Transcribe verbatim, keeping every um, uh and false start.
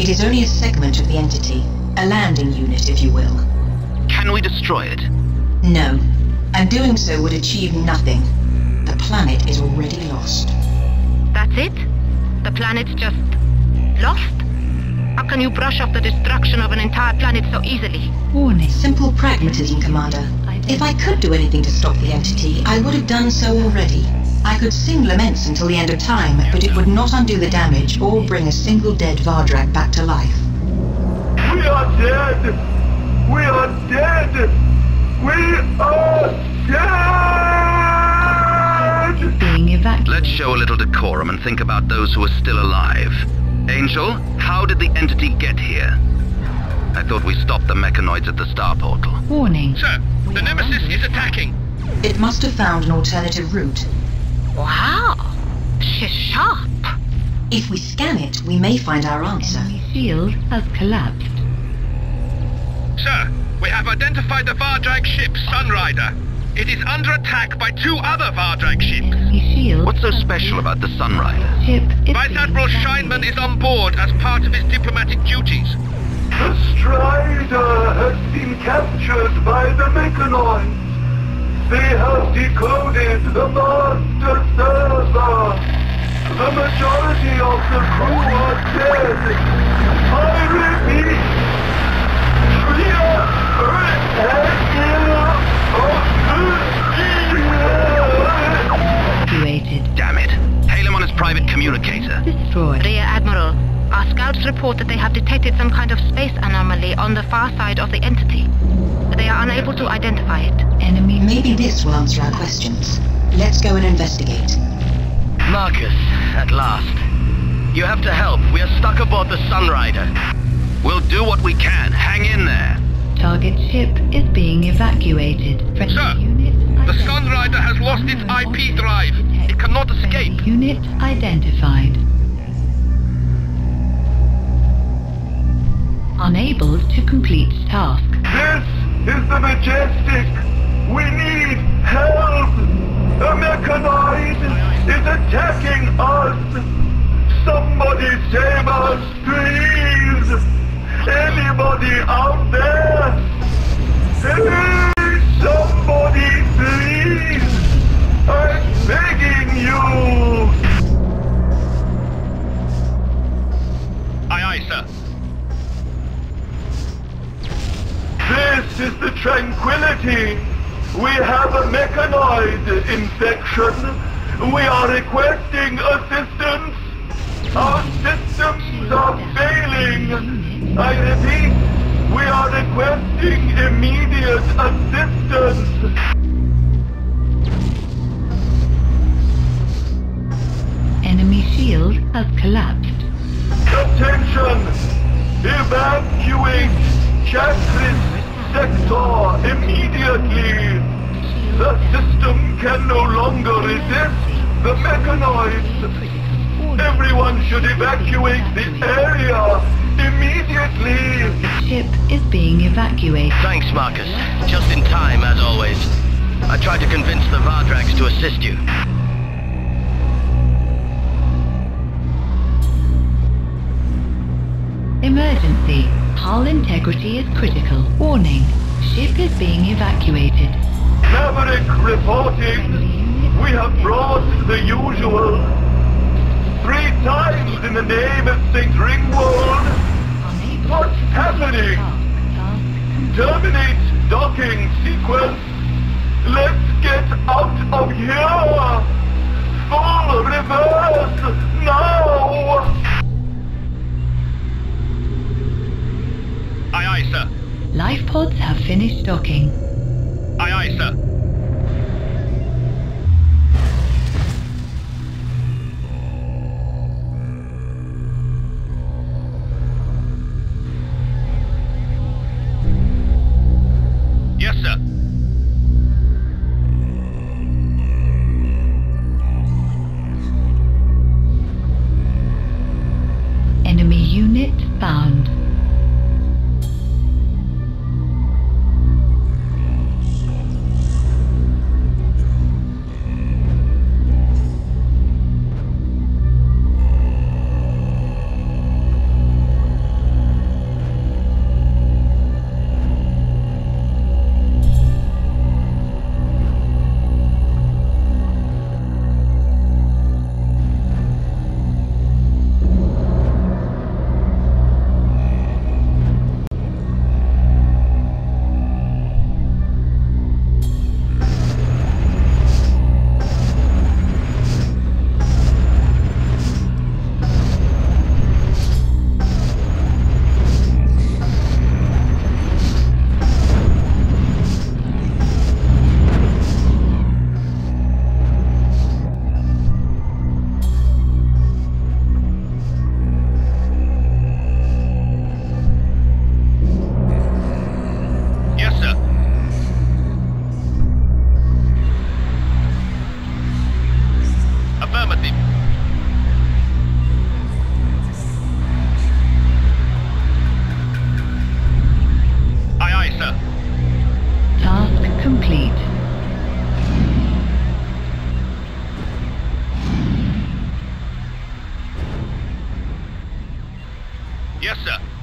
It is only a segment of the entity, a landing unit, if you will. Can we destroy it? No, and doing so would achieve nothing. The planet is already lost. That's it? The planet's just lost? How can you brush off the destruction of an entire planet so easily? Warning. Simple pragmatism, Commander. If I could do anything to stop the entity, I would have done so already. I could sing laments until the end of time, but it would not undo the damage or bring a single dead Vardrak back to life. We are dead! We are dead! We are dead! Being evacuated. Let's show a little decorum and think about those who are still alive. Angel, how did the entity get here? I thought we stopped the mechanoids at the star portal. Warning. Sir, the Nemesis is attacking. It must have found an alternative route. Wow! She's sharp! If we scan it, we may find our answer. Enemy shield has collapsed. Sir, we have identified the Vardrak ship, Sunrider. It is under attack by two other Vardrak ships. Enemy shield. What's so special about the Sunrider? Ship is Vice being Admiral evacuated. Scheinman is on board as part of his diplomatic duties. The Strider has been captured by the Mechanoids. They have decoded the master server. The majority of the crew are dead. I repeat, evacuated. Damn it. Hail him on his private communicator. Destroyed. Rear Admiral, our scouts report that they have detected some kind of space anomaly on the far side of the entity. They are unable to identify it. Enemy. Maybe this will answer our questions. Let's go and investigate. Marcus, at last. You have to help. We are stuck aboard the Sunrider. We'll do what we can. Hang in there. Target ship is being evacuated. Friendly Sir, unit The identified. Sunrider has lost its I P drive. It cannot escape. Friendly unit identified. Unable to complete task. This is the Majestic. We need help. The Mechanoid is attacking us. Somebody save us, please. Anybody out there? Hey, somebody, please. I'm begging you. Aye, aye, sir. This is the Tranquility. We have a mechanoid infection. We are requesting assistance. Our systems are failing. I repeat, we are requesting immediate assistance. Enemy shield has collapsed. Attention! Evacuate Chakris sector immediately! The system can no longer resist the mechanoids. Everyone should evacuate the area immediately! Ship is being evacuated. Thanks, Marcus. Just in time, as always. I tried to convince the Vardraks to assist you. Emergency. Hull integrity is critical. Warning. Ship is being evacuated. Maverick reporting. We have brought the usual. Three times in the name of Saint Ringwald. Unable What's to happening? task. Terminate docking sequence. Let's get out of here. Full reverse now. Aye, aye, sir. Life pods have finished docking. Aye, aye, sir. Yes, sir. Enemy unit found. Affirmative. Aye, aye, sir. Task complete. Yes, sir.